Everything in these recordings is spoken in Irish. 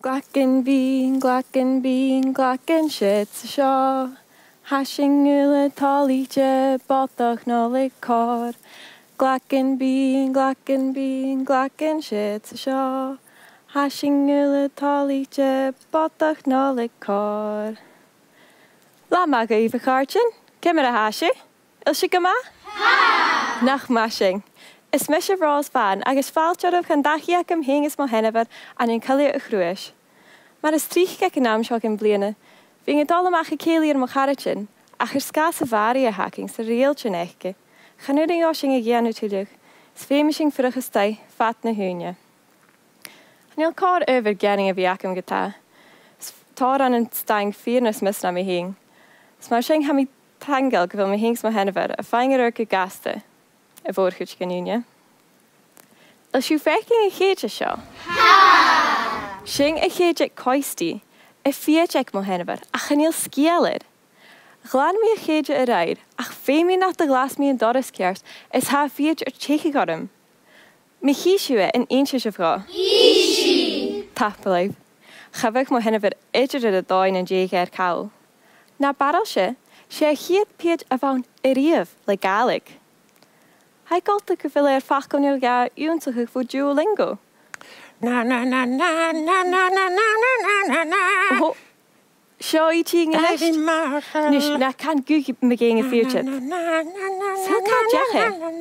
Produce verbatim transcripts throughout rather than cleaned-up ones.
Glacin bean, glacin bean, glacin shit shaw. Hashing ula tolly je, botach nolig cor. Glacin bean, glacin bean, glacin shit shaw. Hashing ula tolly je, botach nolig cor. La maga even gaartjen, kimmer a hasje. Ilse gama? Ha! Nach mashing. Is misje vrouws van, agus faaltjad op gaan dagje ik hem heen is mo hennever aan een kalia groeis. Maar is trieg kijk naam schok in bliene. Ving het allemaal gekelier mo garretjen. Ach er skase varie haking, se reeltje nechke. Ga nu den joshing igen natuurlijk. Svemishing vrugge stij, vat ne hunje. En il kar over gerningen wie ik hem geta. Tar aan een stang viernes mis naar me heen. Smashing ha mi tangel gewil me heens mo hennever, a fijngerurke gaste. Een voorgoedje genoemd. Als je verking een geetje zo. Ha! Shing een geetje koistie. Een viertje ik moet hebben. Ach, een heel skieler. Glaan me een geetje eruit. Ach, vee me nach de glas me een dorres kerst. Is haar viertje er tjeke gadem. Me giesje een eentje vrouw. Giesje. Tapelijk. Ga ik moet hebben eetje de doin en jeger er kou. Na barrelsje. She giet piet avon erief legalig. Hij kalt de geville er vaak kon je unsig voor Duolingo. Na na na na na na na na na na. Oh, zo iets in het. Dus na kan Google me geen vuurtje. Zo kan zeggen.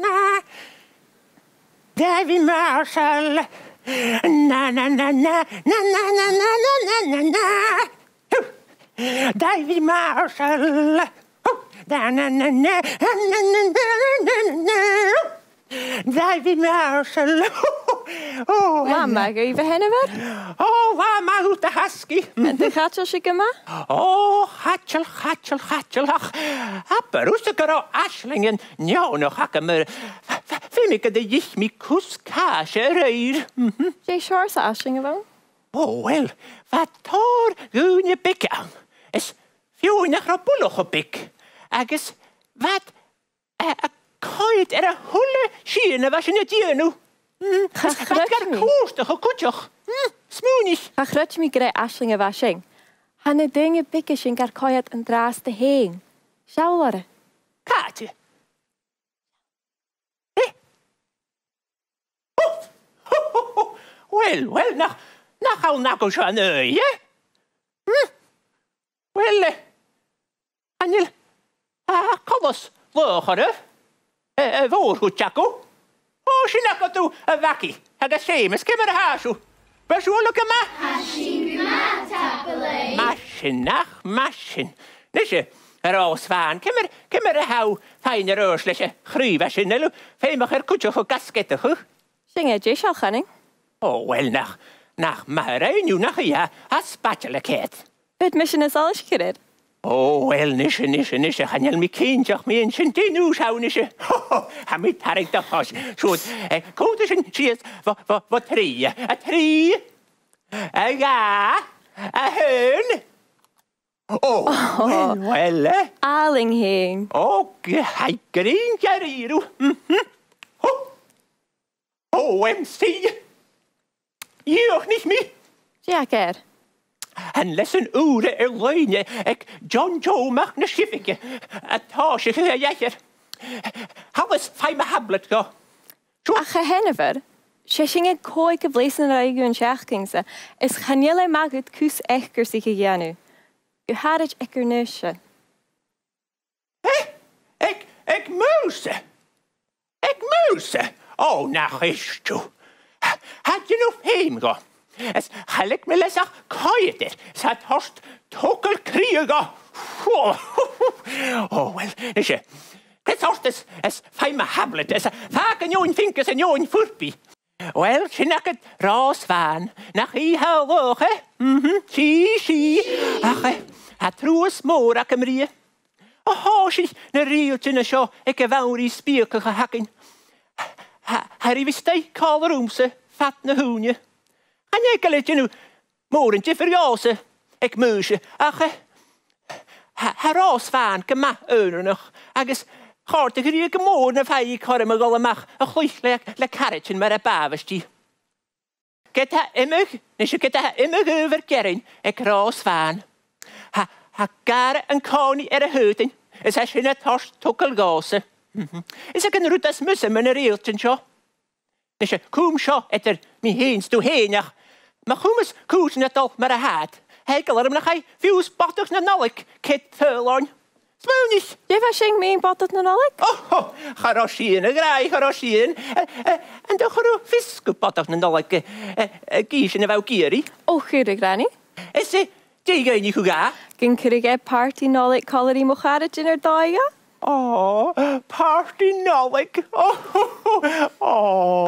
Davy Marshall. Na na na na na na na na na na na. Davy Marshall. Da na na na na na na na. Davy Marshall. Oh, mama, ga je even we? Oh, mama, hoe de husky. En de gatjel schikken ma? Oh, gatjel, gatjel, gatjel. Ach, apper, hoe ze karo aslingen. Nou, nog hakke me. Vind ik de jich mi kuskasje reir. Jij schorse aslingen wel? Oh, wel, wat tor goeie pik aan. Is veel in een grappullige pik. Agus, wat, a kooit er een hulle schiene was je niet hier nu. Ga grutje me. Koostig, een kutjog. Smoenig. Ga grutje me grij aslingen washing. Hanne dingen pikkes in kar kooit en draaste heen. Sjouwere. Kaatje. Hé? Oh, oh, oh, oh. Wel, wel, nou, nou gaan we nou eens aan je. Hm? Wel, eh, Anil, ah, kom eens, logeren. Eh, voorgoed, Jacco. Oh, sinakka tu, wakkie. Haga seemes, kimmer haasu. Besuulukke ma? Hashin ma tapele. Maschen, ach, maschen. Nisje, roosvaan, kimmer, kimmer hou, fijne rooslesje, gruiwasje, nelu. Feemig er kutje voor kasketten, huh? Zing je jis al ganning? Oh, wel, nach, nach maar, nu nach ja, has spatjelijkheid. Het mission is alles gered. Oh, wel, nisje, nisje, nisje. Gaan jullie mijn kindje mee in zijn tien houden, nisje? Ha, met haar ik dat was. Zo, komt eens een, zie je het, wat, wat, wat trieën? Een trie? Een ja? Een hun? Oh, wel, wel, hè? Aling heen. Oh, hij green, jariru. Oh, M C. Je ook niet meer? Ja, ker. En lessen uren er leunje. Ik John Joe mag een schiffetje. Het haasje voor jecher. Alles fijn me hablet go. Ach, hennever. Ze zingen kooi geblezen rijgen en schachkingse. Is ganjele mag het kus echter zich gejanu. U had het echter neusje. Hé? Ik, ik moest. Ik moest. Oh, nou is toe. Had je nog heen go? Es gelijk me les ach kooiter. Es had horst tokel kriega. Oh, wel, nisje. Het horst es, es feime hablet. Es vaken join finkes en join furpi. Wel, sinnak het raasvaan. Nach i hou hè? Mhm, si, si. Ach, het roos moor ak hem rie. Oh, haasie, ne rieltje ne sjo. Ik heb wel die spierke gehakken. Harry wist hij kalroomse, vat ne hoenje. En ik let je nu morentje verjazen. Ik muusje. Ach, haar raasvaan kan ma euren nog. Agus gaat de grieke moorden van ik had hem allemaal een goeie le karretje met een baverstje. get ha immer, nes get ha immer over kern, ek raas van. Ha ha gare en koni er heuting. Es has in het hart tokkel gase. Is ek en rutas musse men reeltjen sjo. Nes kom sjo etter mi heens to heenach. Maar koemes koos net al maar haat. Hekel er nog hij views pattogs na nalk kit verloren. Spoonies. Je was geen meen patat na nalk? Oh, oh, garasien, graai garasien. En de garo fiske pattogs na nalk. Kies en wou kieri. Oh, goede granny. Is ze tegen niet goed ga? Ging krijg party nalk calorie mocharet in er dagen? Oh, party nalk. Oh, oh, oh.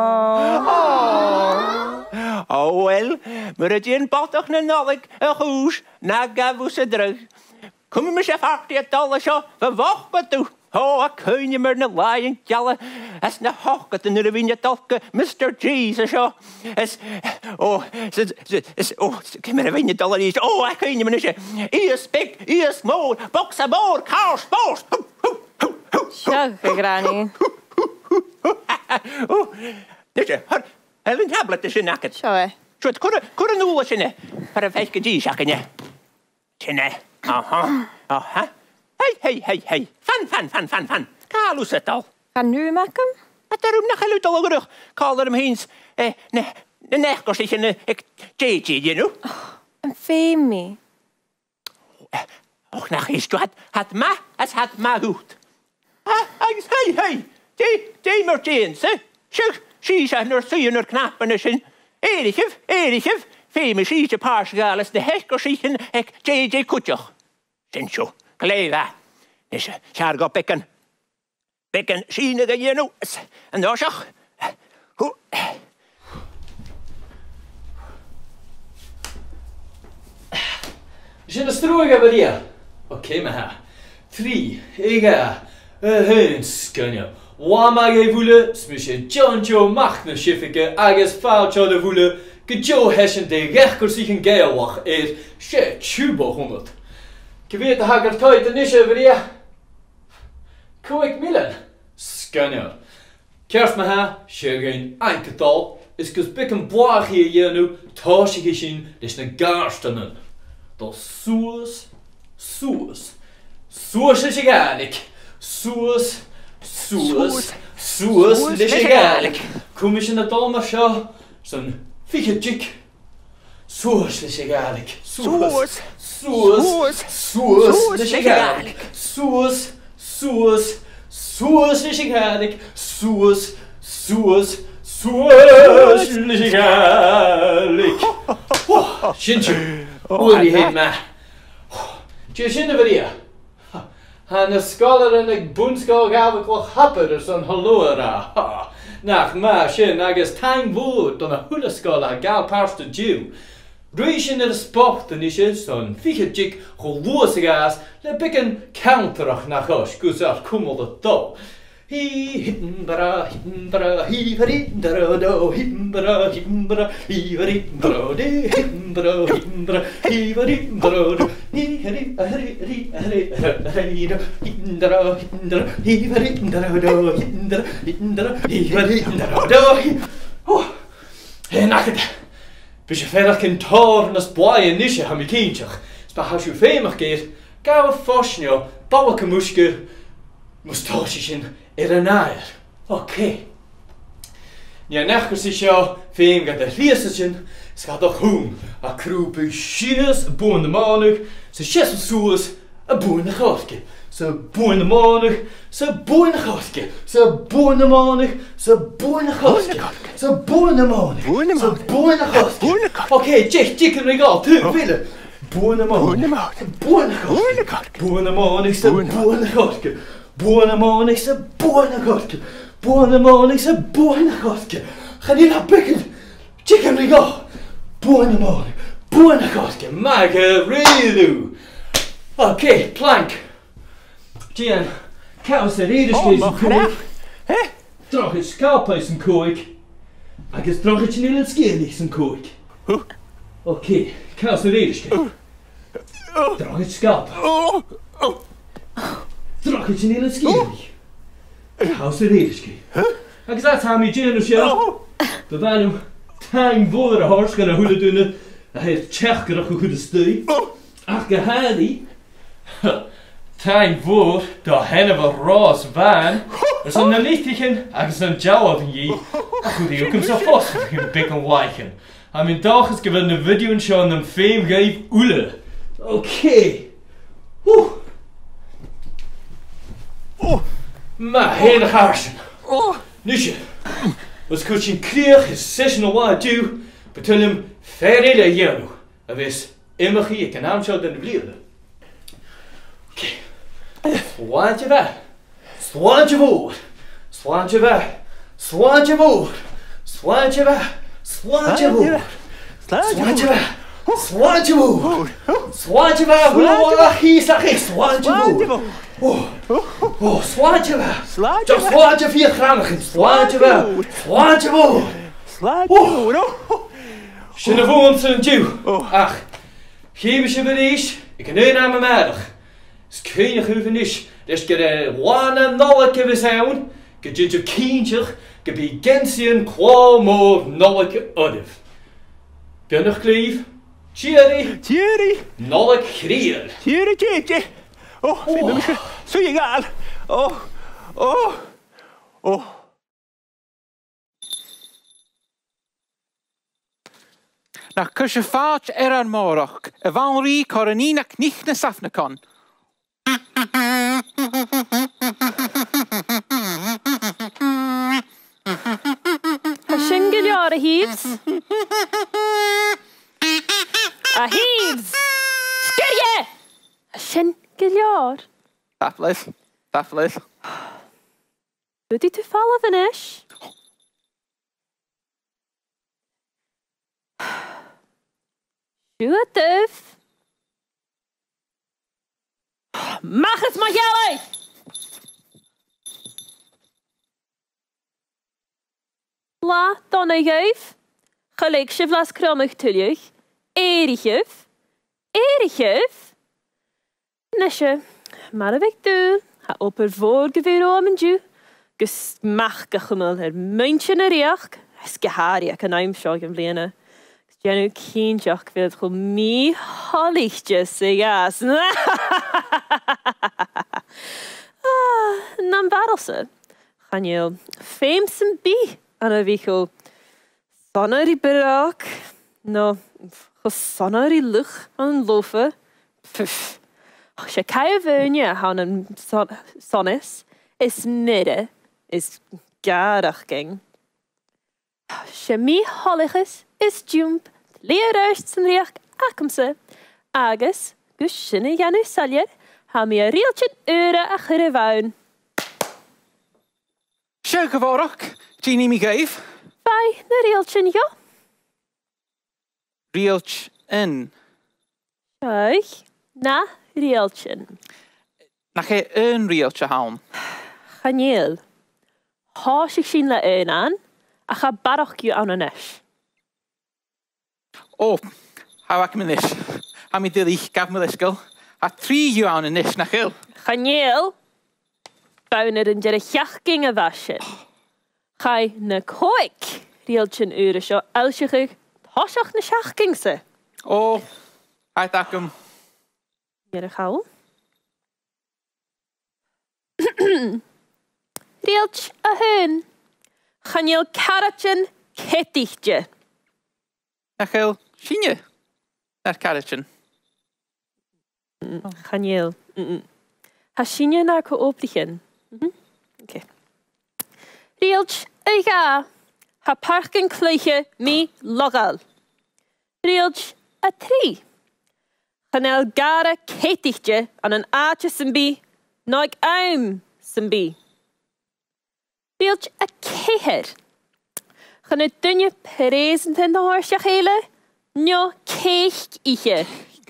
Oh. Oh, wel, maar het een pattog na nalk, een goes, na gavus ze terug. Kom me chef achter het alles zo, we wachten toe. Oh, ik kun je maar een laaien kjallen. Es na hocket en er win je talke, mister Jesus zo. Es, oh, es, es, oh, kom maar win je tallen eens. Oh, ik kun je maar niet. Ies pik, ies moor, boksa moor, kaars, boos. Tja, granny. Oh, dus je, Helen tablet is in nacket. Zo hè. Zo, het kon een oele zijn, voor een vijfke G-zakken, ja. Zijn, aha, aha. Hey, hey, hey, hey. Fan, fan, fan, fan, fan. Kalus het al. Ga nu maken? Het daarom nog geluid al terug. Kaal er hem heens. Eh, nee, nee, nee, kost is een, ik, jeetje, je nu. Een femi. Och, nog eens, het had ma, het had ma goed. Ah, hey, hey, die, die Martins, hè. Zeg, zie ze naar zien naar knappen zijn. Erikef, Erikef, femi zie je paarsgales, de hekkersichen, ik, J J Kutjoch. Sincho, kleva. Dus, zij gaat pikken. Pikken, zien je je nu. En daar zag. Hoe. Je de stroog hebben hier. Oké, maar. Drie, ega, een heens, kan je. Waar mag je voelen? Smisje John Joe mag een schiffeke, agus foutje de voelen. Que Joe hessen de rechter zich een geilwach is. Shit, tjubo honderd. Je weet de hakker tijd en is over hier. Koik millen. Scanner. Kerst me ha, geen enkeltal. Is kus bikken boag hier hier nu, tasje gezien, dus een gaarstenen. Dat soes, soes. Soes is egalig. Soes, soes, soes is egalig. Kom eens in het allemaal zo, zo'n figuurtjik. Soes is egalig. Soes, soes, soes is egalig. Soes, soes, soes is egalig. Soes, soes, soes is egalig. Sintje. Hoe die heet mij. Tje zin over hier. En de scholar en de boenschool gaven ik wel happen, er zo'n halloera. Nach maar, zin, agus time woord, dan een goede scholar, gaal paars de Jew. Reis in de sport en is je zo'n figuurtjik, geloosig aas, le bikken counterach nach huis, kus uit kummel de touw. He himbra himbra he himbra do himbra himbra he himbra de himbra himbra he himbra do he himbra himbra himbra he himbra do himbra himbra he himbra do. Oh, en nacht. Bis je verder kan toren als boeien nisje aan mijn kindje. Spach als je veemig gaat, ga we fosnjo, bouwen muske, mustaches in. Er een naer. Oké. Ja, nacht is jou veem gaat de riesetje. Het gaat toch hoen. A kroepen schies, een boende manig. Ze schies een soes, een boende goudje. Ze boende manig, ze boende goudje. Ze boende manig, ze boende goudje. Ze boende manig, ze boende goudje. Oké, check, check het regaal. Te willen. Boende manig, boende goudje. Boende manig, ze boende goudje. Buona monix, buona gorke. Buona monix, buona gorke. Ga niet naar pikken. Chicken rigo. Buona monix, buona gorke. Margarito. Oké, plank. Gian, kous de rederskees een koek. Drog het scalpijs een koek. Agus drog het in het skeerlies een koek. Oké, kous de rederskees. Drog het scalpijs. Drog het in het skeerlies. Kous de rederskees. Agus dat gaan we Gian dus ja. Dat waren hem Tang voor hars gaan hoe doen. Hij heeft checker goede steun. Ach gehadi. Tang voor daar hebben we roos van. Er zijn een lichtje en een jouw van je. Goed, je komt zo vast een beetje lijken. En mijn dag is gewoon een video en show een fame geef oele. Oké. Oeh. Oh. Maar hele harsen. Oh. Nusje. Als ik je kreeg is session wat toe. Betel hem verder jou. Dat is immer hier kan aanschauen dan de blieren. Oké. Swantje weg. Swantje voor. Swantje weg. Swantje voor. Swantje weg. Swantje voor. Swantje weg. Swantje voor. Swantje weg. Hoe hier zag ik swantje voor. Oh, oh, swantje weg. Just swantje vier graden. Swantje weg. Swantje voor. Slaatje voor. Schöne woont zijn toe. Ach, geef je bericht. Ik kan nu naar mijn middag. Es keine Hüfenisch, das geht ein Wana Nolke besaun, geht je kindje, geht bei Gensien Quamo Nolke Odif. Ben nog kleef? Thierry? Thierry? Nolke Krier. Thierry, Thierry. Oh, vind me misschien zo egal. Oh, oh, oh. Nach kusje vaart er aan morog, e van rie korenina knichne safne kan. Shingle jare heaves. A heaves. Skerje. Shingle jaar. Tafles, tafles. Doet u toevallig van is? Juttef. Mag het maar jullie! La, dan een geef. Gelijk je vlas krummig tullig. Erigef. Erigef. Nesje, maar ik doe. Ha op er voorgeveer om en ju. Gus mag gechumel er muntje naar riach. Es geharie kan naim schogen vlienen. Janu kindjach wil gewoon mee hallichtjes zeggen. Dan barrelse. Gaan je famesen bi aan een wiegel. Sonneri berak. No, sonneri lucht aan loven. Pff. Als je kan woonje aan een sonnes, is midden, is garig ging. Als je mee hallichtjes, is jump, leerhuis zijn recht akomse. Agus, gushine janu saljer, ha me een rieltje eure achere wuin. Sjeuke vorok, Genie me geef. Bij een rieltje, ja? Rieltje in. Schuig, na rieltje. Na ge een rieltje houden. Geniel. Haas ik zien la een aan, a ga barachje aan een es. Oh, hou ik me nis. Hou me dilly, gaf me liskel. Ha drie ju aan een nis na gil. Geniel. Buiner een jere jachkingen waschen. Ga ne koik. Rieltje uren zo elsje hasach ne jachkingse. Oh, hij tak hem. Jere gauw. Rieltje a hun. Geniel karretjen kettichtje. Na gil, zien je? Naar karretje. Geniel. Hasien je naar kooplichen. Oké. Rieltje a ga. Ha parken kleedje me logal. Rieltje a tri. Geniel gare kettichtje aan een aatje simbi. Nog aim simbi. Rieltje a keher. Gaan het dunje present in de horsje gele? No, keeg iche.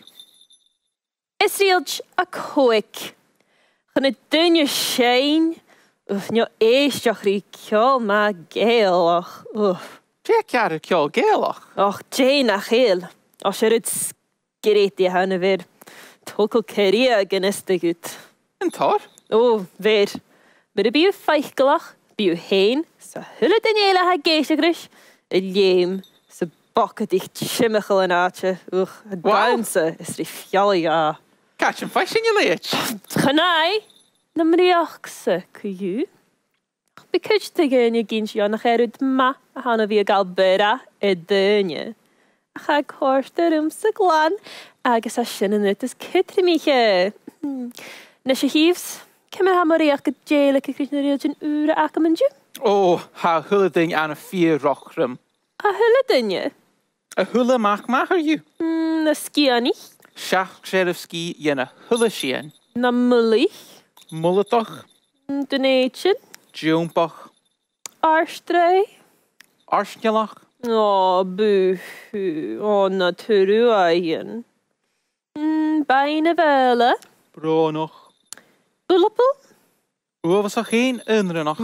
Is rieltje a koik. Gaan het dunje shine? Of no eestjach rie kjol ma geelach. Jack jaren kjol geelach. Och, Jane a geel. Als je het skreet die hanne weer. Tokkel keria geneste goed. En tor? Oh, weer. Maar de bio feichelach. Bio heen. Zo hulle den jele ha geesje grish. Een jeem. Bakken dicht chimical en aatje. Oeh, het bounce is die fjalla. Catch and fish in je leert. Ganai, na mriachse, kuju. Because te gaan je gintje aan gerud ma, hana wie gal bera e dunje. Ga ik hoort er om se glan, agus a shinnen het is kutrimiche. Nes je hiefs, kem er ha mariach gedjele gekrieg na reeltjen ure akemendje? Oh, ha hulle ding aan een vier rockrum. A hulle dunje? A hulle maak macher je. Na skia nicht? Shach Sheriffski jene hulle shien. Na mullich? Mulletoch. Donation? Joompach. Arstrei? Arsnjelach. Oh, buh. Oh, natuuruien. Bijna wel, Bronoch. Bullepel? Hoe was er geen andere nog?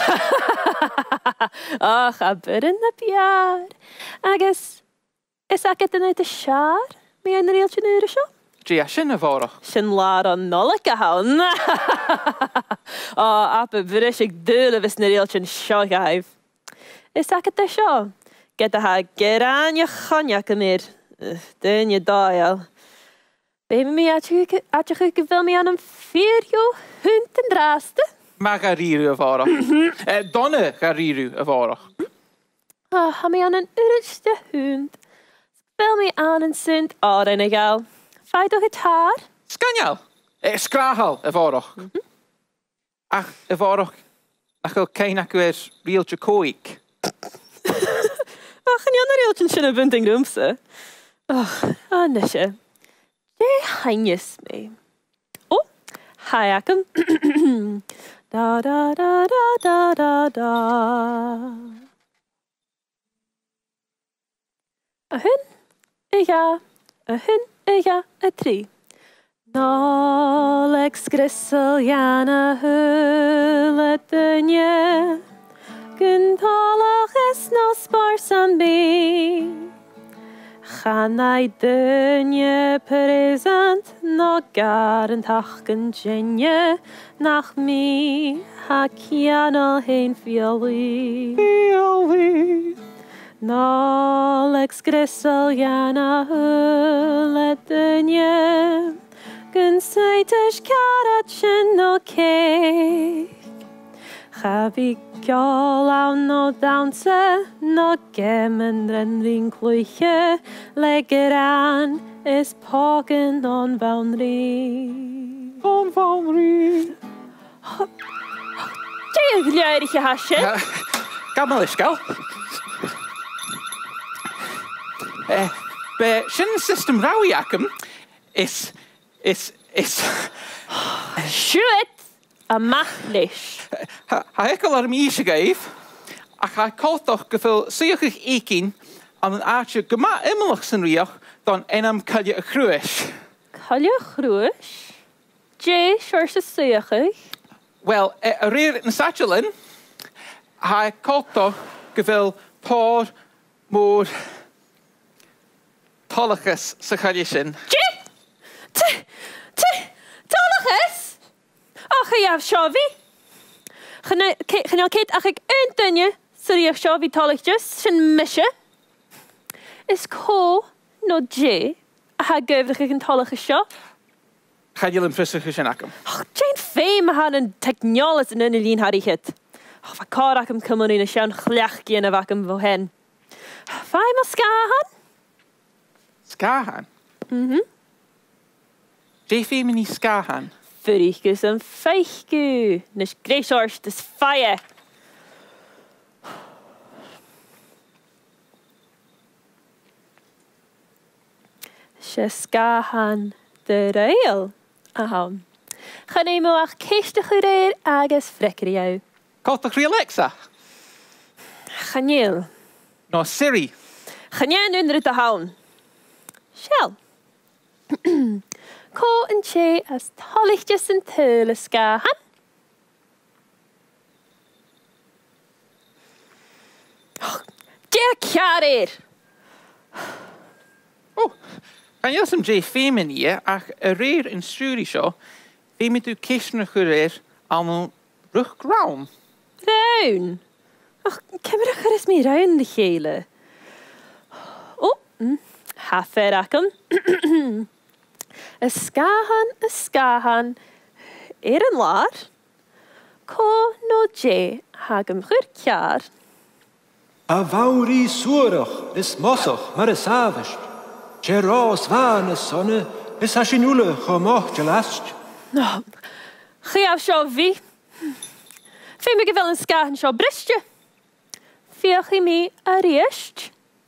Ach, a bidden op jaar. Agus, is ik het in het schaar? Mee een reeltje uren zo? Tja, sinne voorig. Sin laar aan nolleke houden. Oh, appe, bericht ik dulle wist een reeltje zo geef. Is ik het zo? Get de ha geraan je ganjak meer. Den je daal. Baby me had je had je gevel me aan een vier jo hund en draaste. Maar gariru voorig. eh, Donne gariru voorig. Ah, ha me aan een urste hund. Spel me aan een sint aardenegaal. Feit toch het haar? Skanjal. Eh, skrahal voorig. Ach, voorig. Ach, wil kein ik weer rieltje koik. Ach, en je andere reeltje in een bunting roomse. Ach, Annesje. Jij hanjes mee. Oh, hi, ik hem. Da da da da da da da. A hun, een ja, a hun, een ja, a drie. Nollex grissel jana hulle dunje. Guntalig is no spars aan me. Gaan hij dunje present, no garant hachen genje. Nach me, ha kianal heen violi. Violi. Nollex grissel jana hulle dunje. Gun seitisch karatje no cake. Ga vi gjall av no danse, no gemmen vinkluche, legger an is paken on vanri. On vanri. Tjej, glädje hasje. Gammel is gal. Eh, be shin system rawiakum is is is Shit, a machlish. Ha ha ik al arm is geef. Ach ha kalt toch gevul zeker ekin aan een aardje gema immelig zijn riach dan enam kalje gruis. Kalje groes? Tjej, shorse zeker. Wel, a reer in satchelin. Ha kalt toch gevul paar moor tolliges se kalje sin. Tjej, tjej, tjej, tolliges? Ach, ja, Shavi. Genel Kate, ach ik een dunje, sorry, ach Shavi tolliges, zijn misje. Is ko no J, ha geef ik een tolliges show. Ga je hem frisse gezenakum? Ach, Jane Fame had een technologie in een lien had ik het. Ach, wat kan ik hem komen in een schoon gelijkje en wat hem wil hen. Fijn maar skahan? Skahan? Mhm. J femini skahan. Verrichkus een feichku. Nis gresors, des feier. She skahan de rail. Aha. Ga neem ook keestige reer agus frekker jou. Kalt toch Alexa? Geniel. No Siri. Geniel onder te houden. Shell. Ko en che as tallichtjes en teulen skahan. Dirk jarer. Oh, kan je som J femini ach a reer in Suri show. Femi tu kishner gereer aan een ruggraum. Ruin. Ach, ik heb er gerust mee ruin de gele. Hafferacum. Ysgahan, ysgahan, er yn lar. Co no je hagam chyrciar. A fawr i sŵrach, ys mosoch, mar y safysg. Je ros fan y sonne, ys asinwlach o moch gelast. No, chi af sio fi. Fe mi gyfel yn sgahan sio bristio. Fiach i mi ar eist.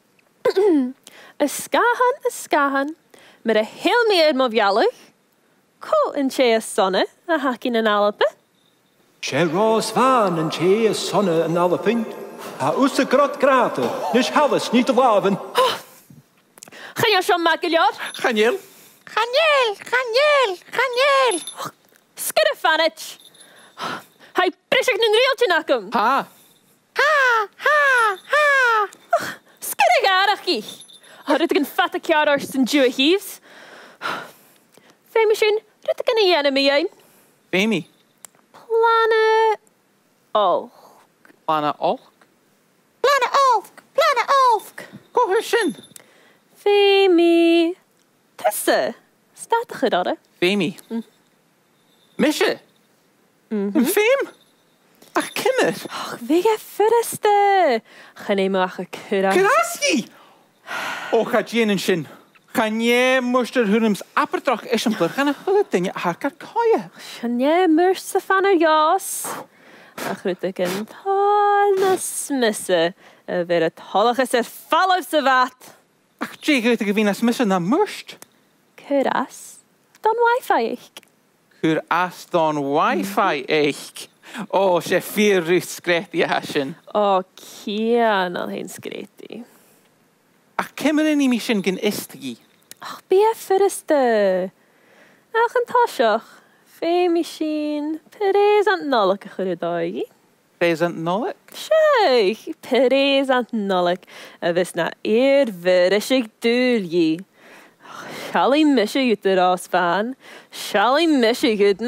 Ysgahan, ysgahan, mar y hil mi er mofialig. Co yn che y sonne a hacin yn alapa. Je ros fan yn che y sonne yn alapyn. A wrth y grot grata, nes halles niet te laven. Gaan jou sio magilior? Chaniel. Chaniel, Chaniel, Chaniel. Skydde fanit. Hai brisig nyn rieltje nakum. Ha. Ha, ha, ha. Skydde garach i. Rydw yn fat y ciar ors yn diw hifs. Fe mi sy'n rydw yn ei enemy ein. Femi. Plana... Oh. Lana Olk. Plana Olfk, Plana Olfk. Go hysyn. Fe mi... Tysa. Statach yd ora. Femi. Misje. Yn ffeim. Ach cymryd. Och, fe ge ffyrste. Chan ei mwach y cyrra. Graski. O, cha dyn yn sy'n. Cha nie mwystor hwnnwms aberdrach esiampler. Cha na hwnnw dyn hargar coia. Sianie mwrs y fan o'r ios. Ach rydw yn tal na smysa. Y fyr y tolach ys yr falaf sy fat. Ach, dyn gyd y gyfyn as misio na mwysd. Cyrras. Don wifi eich. Chwyr as don wifi eich. O, se ffyr rwyth sgreti a hasyn. O, cian al hyn sgreti. Ach, cymryd ni mi sy'n gyn istigi. Ach, bi e ffyrste. Ach yn tasioch. Fe mi sy'n perez ant nolig a chwrdd o'i. Present nolik. Siech, perez ant nolig. A fys na eir fyrysig dŵr i. Shall I miss you the ras fan? Shall I miss you good?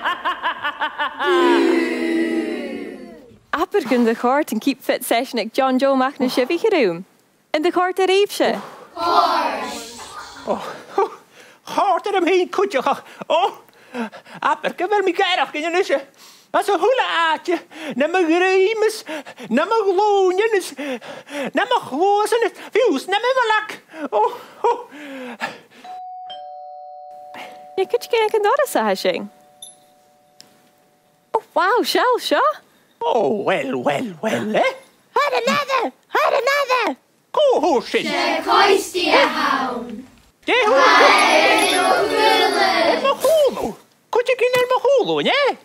Apper kun de chort en keep fit session ik John Joe mag na shivy geroom. In de chort er eefse. Hart er hem heen kutje. Oh, apper, ik wil me geirach in je nusje. Als een hula aatje, na me grimes, na me gloonjes, na me glozen, views, na me malak. Oh, oh. Je kunt je kijken door de sashing. Oh, wow, shell, sha. Oh, well, well, well, eh? Had another, had another. Go, horses. De koistie houden. De horses. Hij nog willen. El mahulu. Could you get el mahulu, yeah?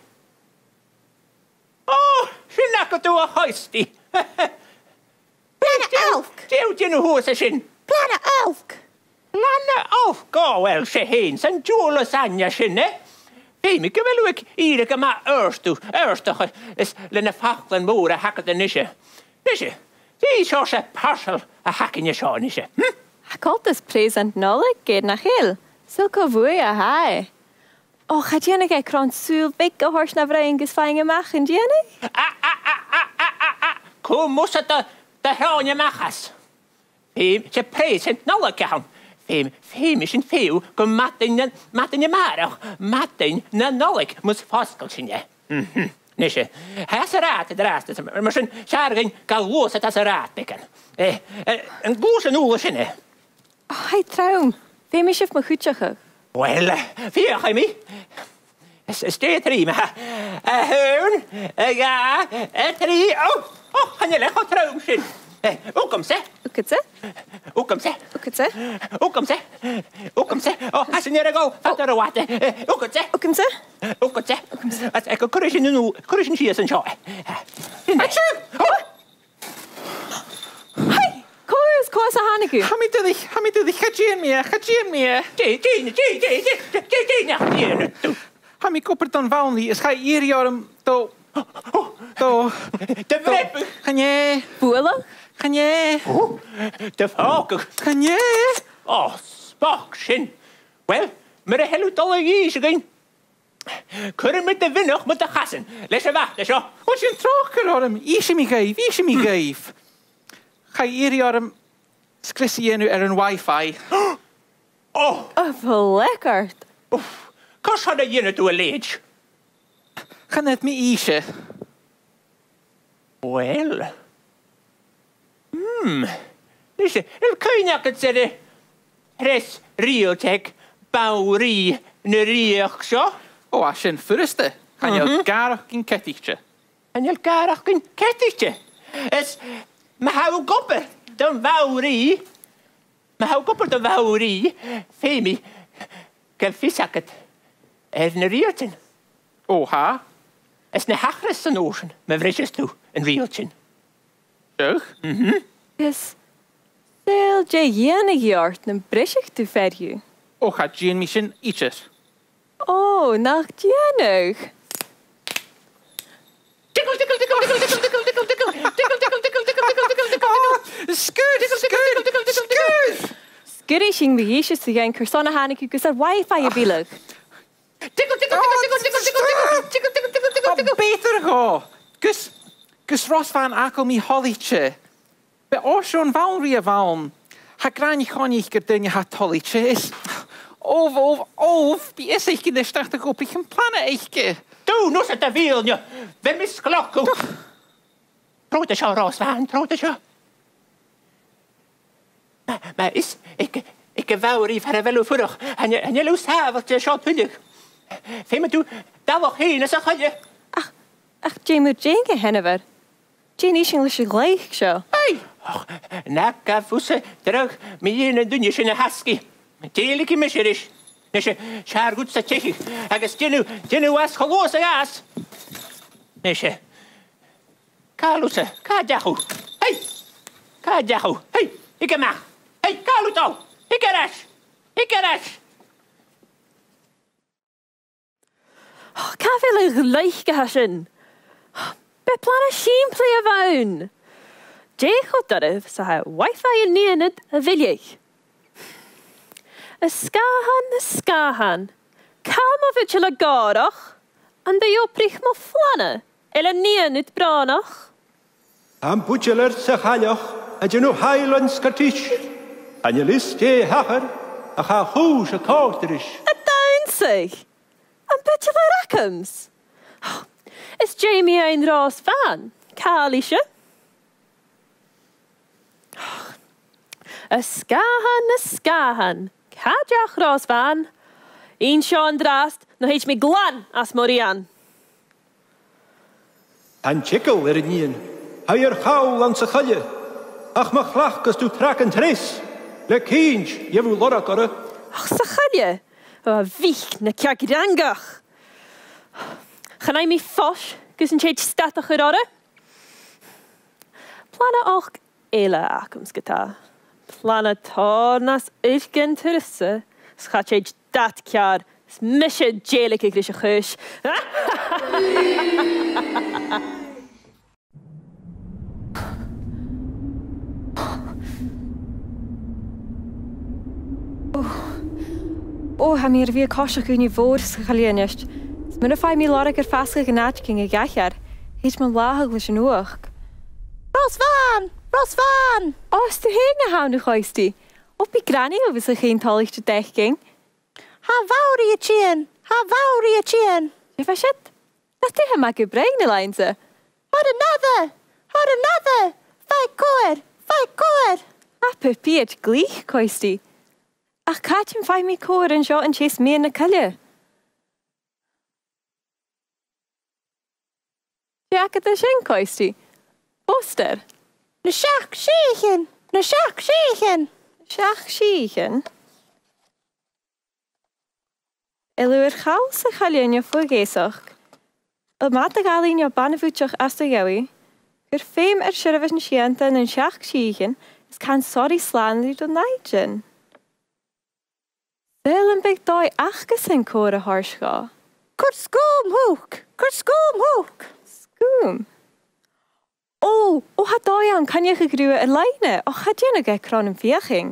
Oh, she knocked to a hoisty. Plana elk. Still, you know who's a shin. Plana elk. Plana elk. Go, well, she heen. San Jules Anja shin, eh? Hey, me gewel ik iedere keer maar eerst toe. Eerst toch is lenne fachtlen moer hakken de nisje. Nisje, die is als een parcel a hakken je zo nisje. Hm? Ik had dus present nolig, geht nach heel. Zulke woeie hai. Oh, gaat je nog een krant zuul wikke hors naar vrijen gesvangen maken, Jenny? Ah, ah, ah, ah, ah, ah, ah. Kom moest het de, de hronje machas. Fem, ze present nolig gaan. Fem, fem is een veel. Kom matten, matten je maar. Matten, na nolig, moest vastgelsen je. Mhm. Nisje, hij is raad, de raad. Maar zijn scharing kan los het als een raad pikken. Eh, een goede noelisje, hè. Oh, hij trouw. Fem is even goed zeggen. Wel, vier ga je Steed er iemand. Een hoon, een ja, een drie. Oh, oh, gaan je lekker trouwen zien. Hoe komt ze? Hoe komt ze? Hoe komt ze? Hoe komt ze? Hoe komt ze? Hoe komt ze? Oh, als je niet gaat, vat er wat. Hoe komt ze? Hoe komt ze? Hoe komt ze? Als ik een kruisje nu, kruisje hier is een zo. Hey, koos, koos a Hanneke. Ha mi dy ddich, ha mi dy ddich, ha dyn mi, ha dyn mi. Tjie, tjie, tjie, tjie, tjie, tjie, tjie, tjie, Ha mi koper dan waunli, is ga hier jaren do... Do... De vreppen. Ga je? Boelen? Ga je? De vaker. Ga je? Oh, spakschen. Wel, maar de hele dolle jezen ging. Kunnen met de winnig met de gassen. Lees je wachten, zo. Wat je een trokker, Orm? Isje mi geef, isje mi geef. Ga hier jaren... Skrissie je nu er een wifi. Oh, Oh, lekker. oef. Kas had je het toe leed? Gaan het me isje? Wel. Hmm. Dus, dan kun je het zeggen. Res riotek, bouwrie, neriach zo. Oh, als je een furste, gaan je garig een kettichtje. En je elkaar ook een kettichtje. Es, maar hou gopper, dan wouwrie. Maar hou gopper, dan wouwrie. Femi, kan visakket. Er een riertje. Oh, ha? Es ne hachres te nozen, maar vrisjes toe, een rieltje. Zeg? Dus, stel je jenig jart een brisig te verju. Oh, gaat Jean misschien ietsjes. Oh, nog jenig. Tikkel, tikkel, tikkel, tikkel, tikkel, tikkel, tikkel, tikkel, tikkel, tikkel, tikkel, tikkel, tikkel, tikkel. Skuut, skuut, skuut! Skirishing beheertjes te gaan kursana hanik kus er wifi je billig. Tikkel, tikkel, tikkel, tikkel, tikkel, tikkel, tikkel, tikkel, tikkel, tikkel, Oh, tikkel. beter go. Kus, kus Ros van akel mi hollietje. Be oorzo'n valrie valm. Ha graan je gewoon niet gedaan je hat hollietje is. Of, of, of, wie is ik in de stad te koop? Ik een plannen echtje. Doe, nu zit te veel, je. We mis klok. Trote zo, Rooswaan, trote zo. Maar, maar is, ik, ik wou er even wel voor. En je, en je lust havertje zo twintig. Vee me toe, daar wel heen, zeg je. Ach, ach, je moet Jane hennever. Jane is English gelijk zo. Hey! Och, nakka voesse terug, met een dunje in een husky. Telijke misjeris. Dus je, schaar goed staat Tsjechisch. Ik is tjenu, tjenu was gelozen gas. Dus je, Kalusse, Kajahu. Hey! Kajahu. Hey, ik heb mag. Hey, Kaluto. Ik er is. Ik er is. Oh, ik heb wel een gelijk gehaschen. Be plannen simpele woon. Je goed dat er, zo hij wifi en niet in het, wil je. Een skahan, een skahan. Kalm of het je garig. En de joprich me flanne. Ele niet in het branach. Am butcheler se challach, a je no Highlands Scottish. En je list je hacher, a ga hoes a korterish. Het down zich. Een beetje de rakkums. Oh, is Jamie een raas van? Kalische? Oh, een skahan, een skahan. Kajach raas van. Een Sean draast, nog iets me glan als Morian. En chikkel er nien. Hij er gauw langs de galje. Ach, mag lachkes tu trakken tris. Le kinch, je wil lorra korre. Ach, ze galje. Oh, wiek, ne kjagrangach. Gaan hij me fos, kus een beetje statig gerodden? Plannen ook ele akums geta. Plannen tornas uitgen terisse. Schat je dat kjaar. Smisje jelike grisje geus. Oh, hij meer weer kostje kun je voorschalienest. Mijn fai mi lorger vastge genaatje ging gachar. Heet mijn lagelijk genoeg. Rosvan! Rosvan! Oh, is er heen gehouden, goistie? Op je kranie of is er geen tallichtje tegen? Ha waurie chien! Ha waurie chien! Je was het? Dat tegen maak je brein lijnse. Had another! Had another! Fai koer! Fai koer! Ha papier glich, goistie. Ach, katje fai mi koer en zo en chase meer in de kalje. Ja, ik het een schenkoistie. Poster. De schach ziegen. De schach ziegen. Schach ziegen. Eluer gauw se galinja voor geesach. El mate galinja banevoetjach as de jowie. Ger feem er schirvis en schiente en schach ziegen. Es kan sorry slaan die door nijgen. Zullen big doi achges in koren harscha. Kort skoom hoek. Kort skoom hoek. Skoom. Oh, oh, had Diane, kan je gegruwen een lijnen? Oh, had je nog een kran en veerging?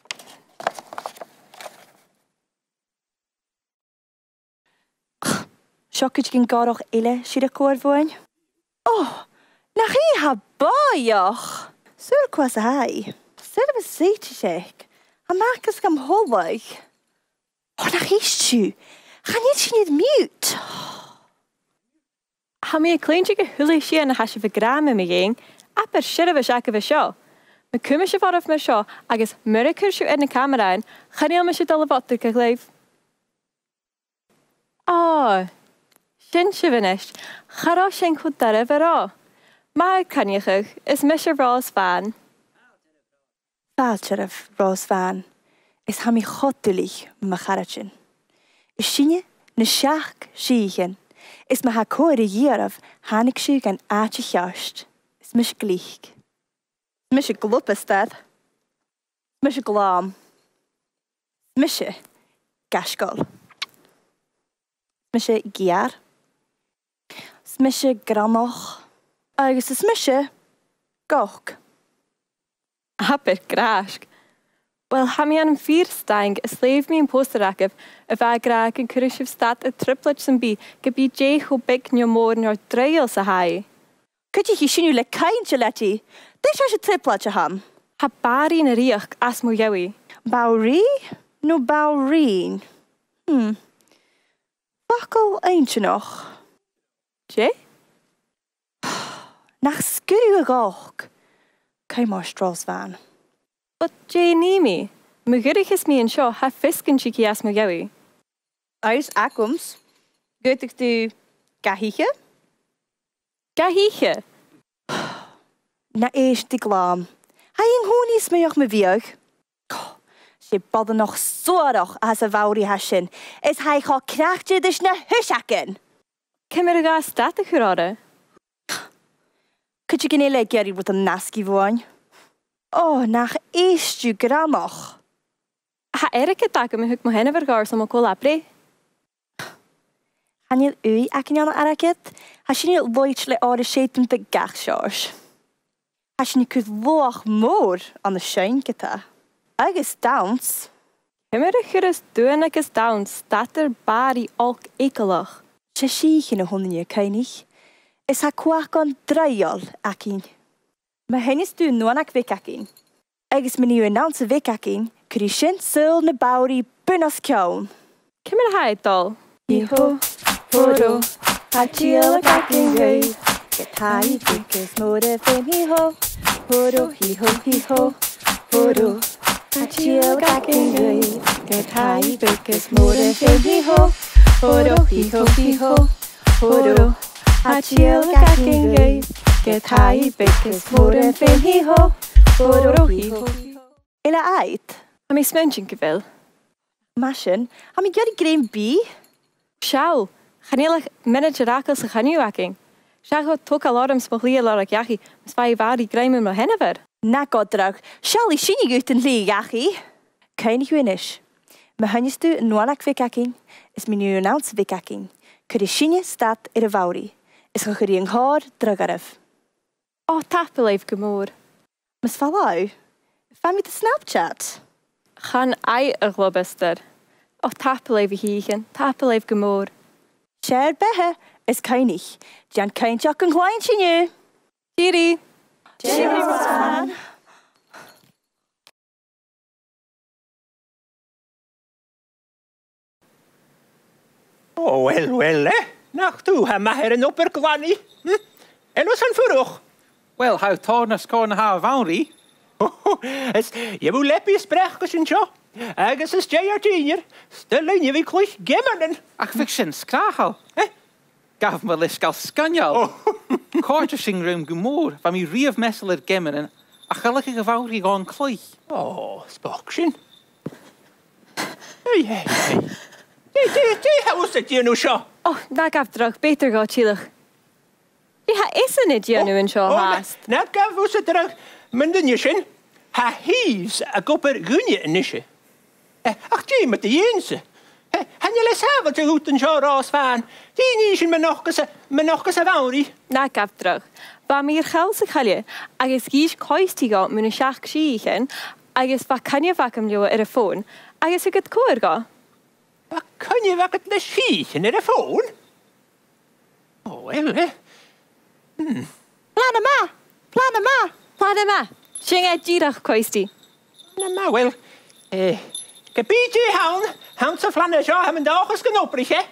Schokketje ging gar ook ille, zie de koor woon. Oh, nach hier ha boyach. Zulk was hij. Zullen we zeetje zeg. Hamakis gam holweg. Oh, nach is tu. Gaan je niet mute? Ha mi een kleintje gehullig zie en has je vergramen me ging. Apper shirre we zaken we show. Me kumme je vanaf me show. Agus murkers je in de camera in. Gaan je me je dolle wat te geleef. Oh. Shin je venest. Ga shen goed daar even ra. Maar kan je gug. Is Mister Ross van. Valcheref Ross van. Is hami gottelig me garatjen. Is shinje ne shak shigen. Is me ha korrigieraf hanik shug en aatje jast. Is mish glich. Mish glup is dat. Mish glam. Mish gashkol. Mish giar. Mish gramoch. Agus is mish goch. Apper graag. Wel, ha mi aan een vierstang, is leef mi een posterakef, of a graag een kurishif staat een triplet zijn bi, gebied je hoe big nio moor nor dreil sa hai. Kut je hier le kaintje letty? Dit is je tripletje ham. Ha bari in riach as mo jowi. Bauri? No baurien. Hm. Bakkel eentje nog. Je? Nach skudde goch. Kei maar straals van. Wat je nie mi? Me gurrig is mi in show, ha fisken chiki as mo jowi. Uit akums. Gut ik du gahiche? Gahiche. Na eerst die glam. Hij in hoenies me joch me wieg. Ze badden nog zorg als een wauri hasjen. Is hij ga knachtje dus na hushaken. Kimmer ga statig geraden. Kut je geen lekker wat een naski woon? Oh, nach eerst je gramach. Ha erke taken me huk mo henne vergaar som ko lapre. Han je ui akenjan araket? Has je niet loitle orde sheten te gachsjars? Has je niet kut loach moor aan de scheinketa? Agus downs. Kimmer gerus duenekes down, staat er bari ook ekelig. Ze siegen honden je keinig. Is ha kwakon draial akin. Maar hen is du noanak wekakin. Agus me nieuwe naamse wekakin, krishin sul ne bauri bunas kjaun. Kimmer ha het al. Hiho, horo, hachila kakin gay. Get high, because more than hiho. Horo, hiho, hiho, horo, hachila kakin gay. Get high, because more than hiho. Horo, hiho, hiho, horo, hachila kakin gay. Get high, because more than hiho. Horo, hiho, hiho. Ila ait. Ha mi smenchen gevel. Mashen, ha mi gari green bee? Sjau, ganelig manager rakels se ganu waking. Sjau tok alarm smoglie larak yachi, spai vari greimen mo hennever. Na goddrag, shall shini gut en lee yachi? Keinig winish. Me hanjes du nuanak wikaking, is mi nu announce wikaking. Kuri shinje staat in de vauri. Is ge gering haar dragaref. Oh, tapeleef gemoor. Mas falau. Van met de Snapchat. Gaan ei er globester. Oh, tapeleef hiegen, tapeleef gemoor. Share behe is keinig. Jan kein jak een kleintje nu. Tiri. Jerry Rosan. Oh, wel, wel, hè. Nacht toe, ha maar een opperklani. Hm? En was een vroeg. Wel, how tornas corn ha vauri? Oh, es, je moet leppie spreken, sin jo. Agus is J R Junior. Stel je wirklich gemmeren. Ach, fiction, skrachel. Eh? Gaf me lis gal scanjal. Oh. Korte sing room gemoor, van mi rief messeler gemmeren. Ach, gelukkige vauri gaan kloi. Oh, spokschen. Hey, hey, hey. Die, die, die, hoe is het je nu zo? Oh, na gaf drag, beter gaat chillig. Die ha is er niet, je nu in show haast. Na gaf hoe is het terug. Mendinjeschen. Ha hies, a kopper gunje nisje. Ach, die met de jense. Han je les hebben te goed een show raas van. Die nischen me nog eens, me nog eens vauri. Na gaf drag. Ba mir gelse galje. Agus gies koistiga mun shach gschichen. Agus va kan je vakum jo er phone. Agus ik het koerga. Wat kan je wat het schiechen in de phone? Oh, wel, hè? Hmm. Plana ma, plana ma, plana ma. Sing uit girach koisti. Nou, maar wel. Eh, gebied je haun, haun zo flanne zo hebben dag eens genopprig, hè?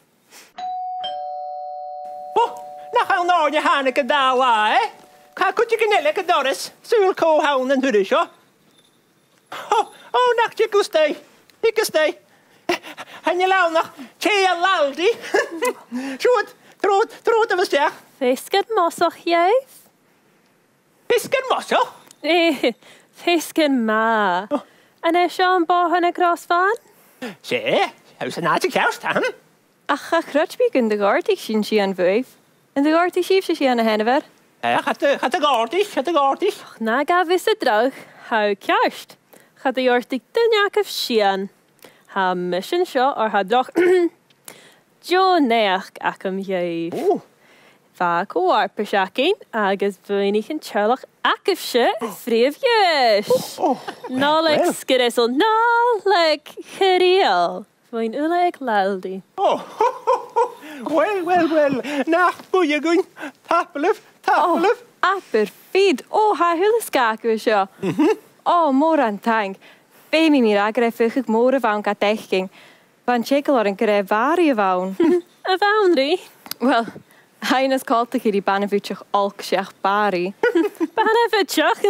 Oh, nou gaan we nou je haneke daar waar, hè? Ga goed je knellen, Doris. Zul ko haun en hudde zo. Oh, oh, nachtje kustei. Ik kustei. En je lauw nog, tjea laldi. Sjoerd, troot, troot of zeg. Fisken mossach jij? Fisken mosso? Eh, fisken ma. En is Sean bohen een gras van? Zee, hoe ze naast ik juist aan? Ach, ga grutspiek in de gartig zien ze aan vijf. In de gartig zien ze aan de hennever. Ja, gaat de, gaat de gartig, gaat de gartig. Na ga wisse droog, hou kjast. Gaat de gartig den jakov zien. Ha mission sjo or ha droog. Jo neach akum jij. Oeh. Vaak warper shaking, agus weinig en charlach akifsje, vriefjes. Nalek skirissel, nalek geriel. Mijn ulek laldi. Oh, well, well, well. Nacht boeien gun. Tappeluf, tappeluf. Ah, perfect. Oh, ha hulleskaken we zo. Oh, moor aan tank. Baby mir agreffig ik moren van katechking. Van chekel een keer varie woon. Een foundry? Wel, hij is kalt tegen die banevutjach alk zeg bari. Banevutjach?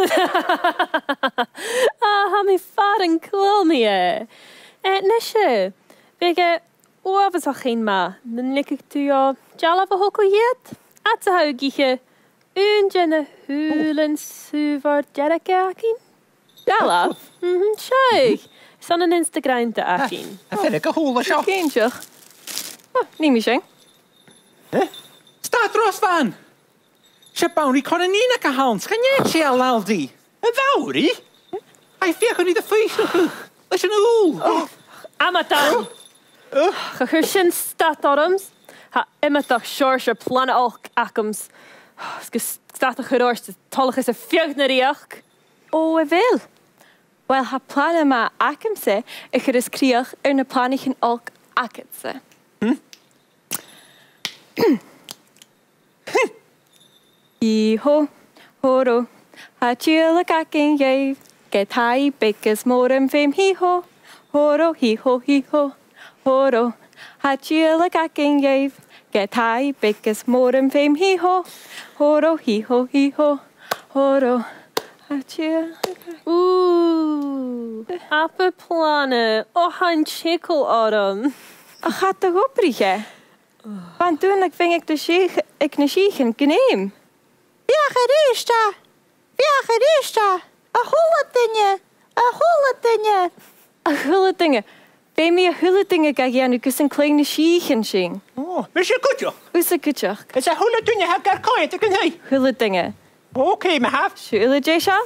Ah, ha mi varen kwel me. Eh, nesje. Wege, oorvis al geen ma. Dan lik ik toe jou jalava hokkeljet. Atse huigje. Unjene hulen suver jerekakin. Jalaf? Mhm, tjijk. San een Instagram te akin. Dat vind ik een hoele zo. Kindje. Oh, niet meer zijn. Staat Rosvan. Shabouni kon een nina gehaald. Kan jij het al laldi? Een waurie? Hij vecht niet de feest. Dat is een oel. Amatan. Gehirschen statorums. Ha emetach shorsha plannen alk akums. Staat de geroorst. Tollig is een vjecht naar die ak. Oh, wel. Wel, ha plannen maar akemse. Ik er is krieg er een plannetje alk aketse. Hm? Iho, horo. Ha chile kaking jij. Get hai bekes morem fem hiho. Horo, hiho, hiho. Horo. Ha chile kaking jij. Get hai bekes morem fem hiho. Horo, hiho, hiho. Horo. Ha chile. Oeh. Ape plannen. Oh, han chikkel autumn. Ach, gaat toch opriegen? Want toen ving ik de sheikh, ik de sheikh geneem. Ja, gerista. Ja, gerista. Een hulletingen. Een hulletingen. Een hulletingen. Bij mij hulletingen ga je nu een kleine sheikh zien. Oh, is je goed joh? Is het goed joh? Het is een hulle toen je hebt gekaaid, ik kan hij. Hulletingen. Oké, maar haf. Zullen je zo?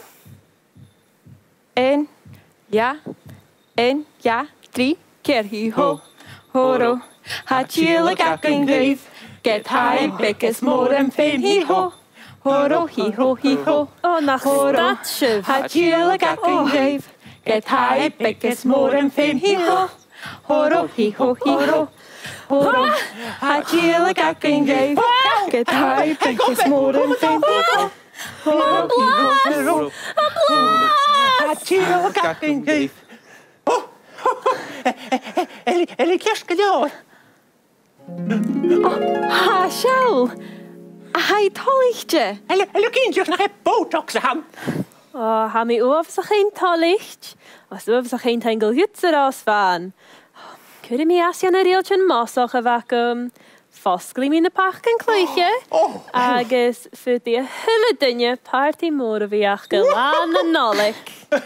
En, ja, en, ja, drie keer hi-ho, horo. Ha chile kakken geef, get high, bekes morem feen hi-ho. Horo, hi-ho, hi-ho. Oh, nach stadsje. Ha chile kakken geef, get high, bekes morem feen hi-ho. Horo, hi-ho, hi-ho. Horo, ha chile kakken geef, get high, bekes morem feen hi-ho. Horo, hi-ho, hi-ho. Chile kakken geef. Oh, en ik kerst gedaan. Ha, zo. Hij tollichtje. En en kindjes nog een botox aan. Oh, ha mi over zich geen tollicht. Als over zich geen tengel jutse raus van. Kunnen mi als je een reeltje massa gewakken. Vastglim in de parken kleedje. Oh. Agus voor die hele dingen party moren we jachten aan de nollik.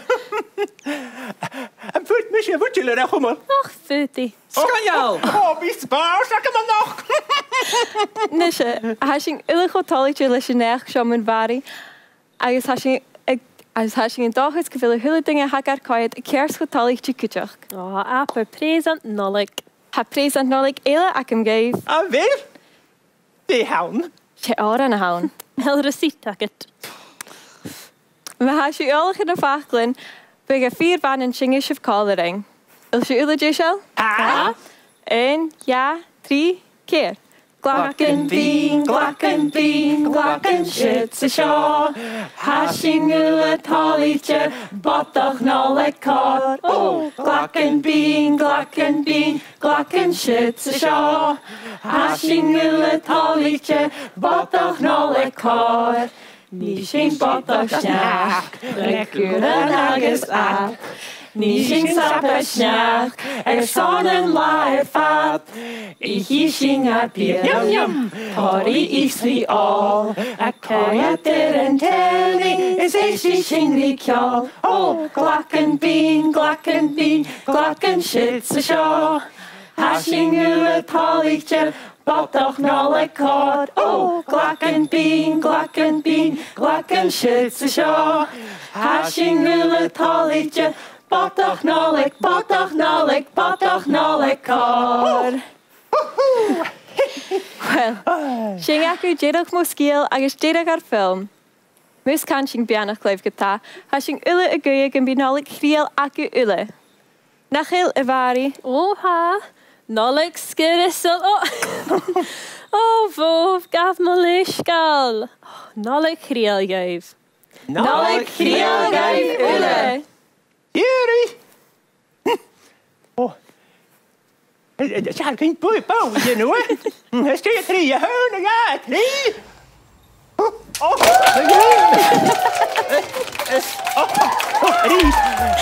En voet misschien voet jullie er gewoon. Ach, voetie. Skanjal. Oh, wie spaar, zeg hem maar nog. Nisje, hij ging illegeel tollichtje lesje nergens zo met bari. Agus hij ging Als hij een dag is, veel hele dingen hakker kwijt. Ik kerst goed tollichtje kutjach. Oh, aper present nollik. Ha present nollik ele ik hem geef. Ah, weer? Die houden. Je oren houden. Heel receipt ticket. We hebben je al in de vachtlen. We gaan vier van een chingische coloring. Wil je jullie Jishel? Ah. En ja, drie keer. Glacken bean, glacken bean, glacken shits a shaw. Hashing a tollyche, bottoch nolik cod. Oh, glacken bean, glacken bean, glacken shits a shaw. Hashing a tollyche, bottoch nolik cod. Nishing bottoch snach, lekker agus at. Nishing sapper snach, er sonnen laer fat. Ich sing a pier, yum yum, Tori is we all. A kaya and telling is a shing kjall. Oh, glacken bean, glacken bean, glacken shits a shaw. Hashing a tollyche, bottoch nolik cod. Oh, glacken bean, glacken bean, glacken shits a shaw. Hashing a tollyche, bottoch nolik, bottoch nolik, bottoch nolik cod. Wel, sing acu jedoch mo sgiel agus jedoch ar ffilm. Mus can sing bianach leif gyda, ha sing ule y gwyig yn binolig chriel acu ule. Nachil y fari. O ha, nolig sgyrysol. O, o fof, gaf mo leisgal. Nolig chriel gaif. Nolig chriel gaif ule. Juri! Oh. Zal geen boei bouwen, hoor. Er staat drie heunen, ja, drie. Oh, oh, oh, Ries,